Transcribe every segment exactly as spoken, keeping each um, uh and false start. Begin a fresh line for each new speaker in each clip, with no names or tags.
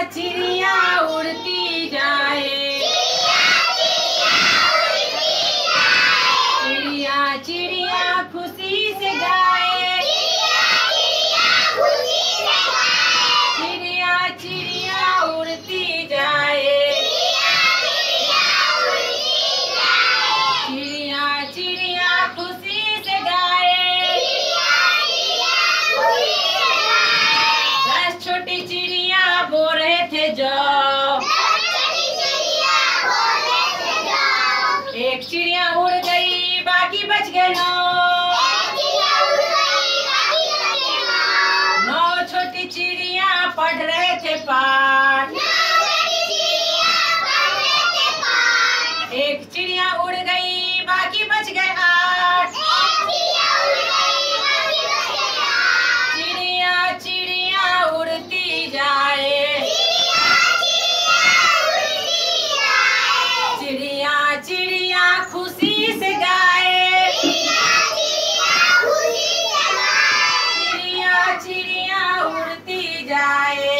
चिड़िया उड़ती जाए, चिड़िया चिड़िया खुशी से गाए, चिड़िया चिड़िया उड़ती जाए, चिड़िया चिड़िया खुशी से गाए। दस छोटी चिड़िया बोल रहे थे जो, एक चिड़िया उड़ गई बाकी बच गए नौ, नौ छोटी चिड़िया पढ़ रहे थे पाठ, एक चिड़िया उड़ गई बाकी बच गए आठ, चिड़िया चिड़िया उड़ती जाए, चिड़िया चिड़िया खुशी से गाए, चिड़िया चिड़िया उड़ती जाए,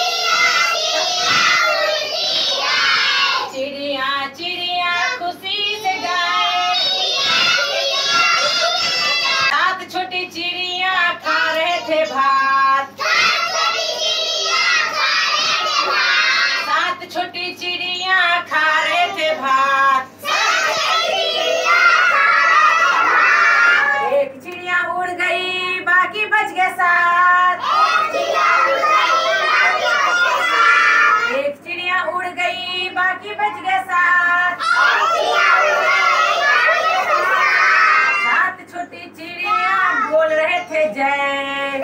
चिड़िया चिड़िया खुशी से गाए। सात छोटी चिड़िया खा रहे थे भात, सात छोटी चिड़िया खा रहे थे भात, एक चिड़िया उड़ गई बाकी बच गए सात, एक चिड़िया उड़ गई बाकी बच गए सात, सात छोटी चिड़िया बोल रहे थे जय,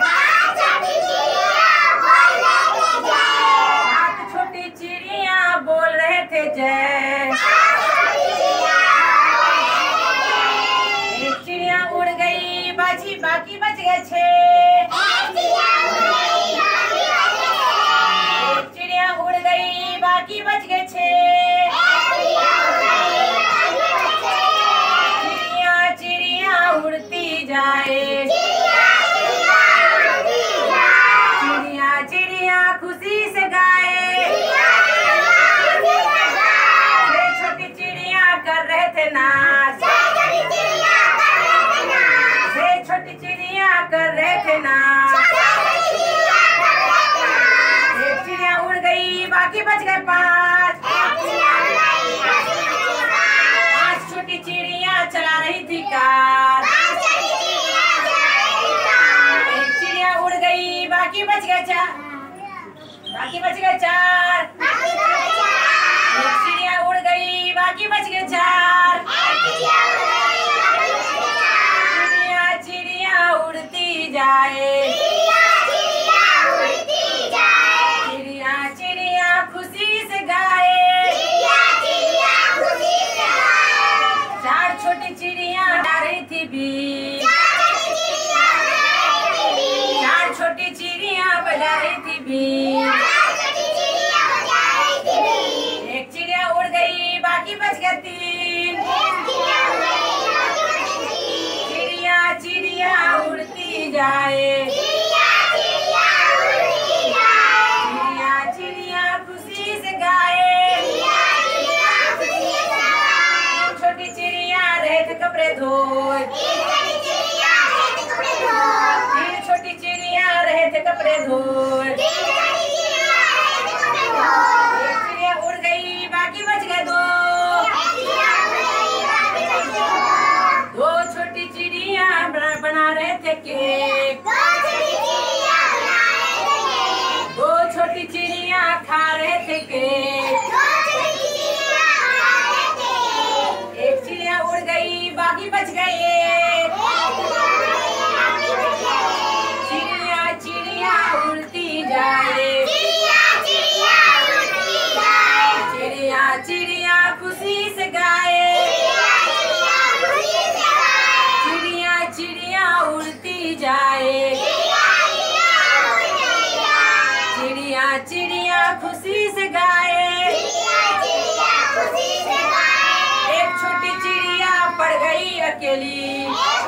सात छोटी चिड़िया बोल रहे थे जय, एक चिड़िया उड़ गई बाजी बाकी बच गए छह, एक चिड़िया उड़ गई बाकी बच गए छह, चिड़िया चिड़िया उड़ती जाए, चिड़िया चिड़िया खुशी से गाए, छह छोटी चिड़िया कर रहे थे नाच, छह छोटी चिड़िया कर रहे थे नाच, एक चिड़िया उड़ गई बाकी बच गए पाँच, पाँच छोटी चिड़िया चला रही थी कार, एक चिड़िया उड़ गई बाकी बच गए चार, बाकी बच गए चार, एक चिड़िया उड़ गई बाकी बच गए चार, चिड़िया चिड़िया उड़ती जाए, चिड़िया चिड़िया खुशी से गाए, चार छोटी चिड़िया जा रही थी बीच, चार छोटी चिड़िया बजा रही थी बीच, एक चिड़िया उड़ गई बाकी बच गए तीन, चिड़िया चिड़िया उड़ती जाए, चिड़िया चिड़िया खुशी से गाए, छोटी चिड़िया रहे थे कपड़े धोए, तीन छोटी चिड़िया रहे थे कपड़े धोए, एक चिड़िया उड़ गई बाकी बच गए दो, दो छोटी चिड़िया बना बना रहे थे केक, दो छोटी चिड़िया खा रहे थे केक, एक चिड़िया उड़ गई बाकी बच गए एक, चिड़िया चिड़िया उड़ती जाए, चिड़िया चिड़िया खुशी से गाए, चिड़िया चिड़िया उड़ती जाए, चिड़िया चिड़िया खुशी से गाए, एक छोटी चिड़िया पड़ गई अकेली,